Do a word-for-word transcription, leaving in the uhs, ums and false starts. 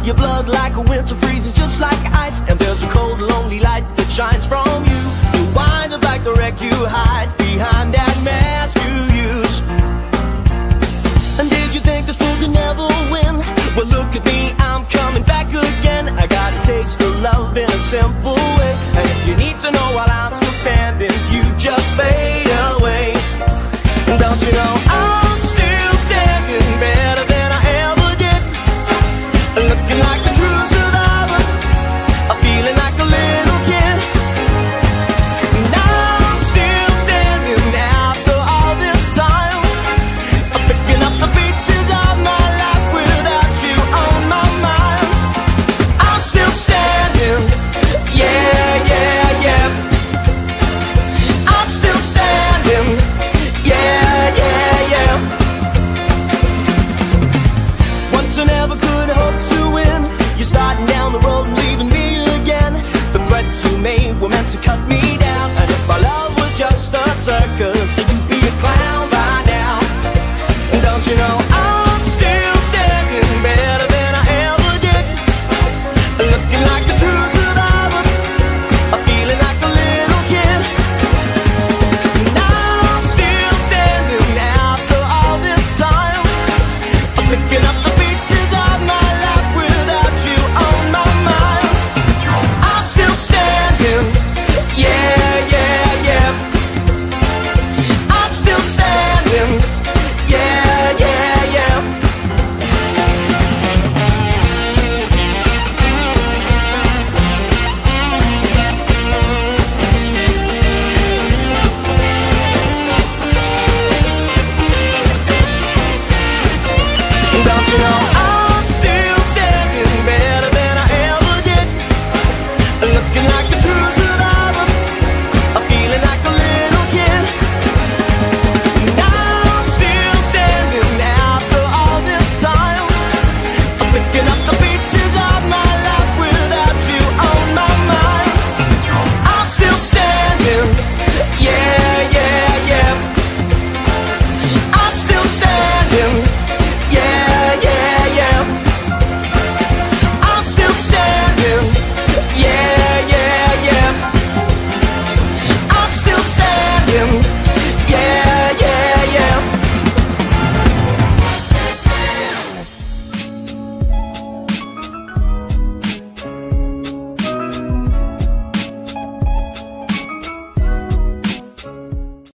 Your blood like a winter freezes just like ice, and there's a cold, lonely light that shines from you. You wind up like the wreck you hide behind that mask you use. And did you think this fool could never win? Well, look at me, I'm coming back again. I got a taste of love in a simple way, and if you need to know while I'm still standing, you just fade away. Don't you know I'm still standing better than I ever did, looking like a true survivor, feeling like a little kid. And I'm still standing after all this time, picking up the pieces of my life without you on my mind. I'm still standing, yeah, yeah, yeah. I'm still standing, yeah, yeah, yeah. Once I never could hope to win. You're starting down the road and leaving me again. The threats you made were meant to cut me down, and if my love was just a circus,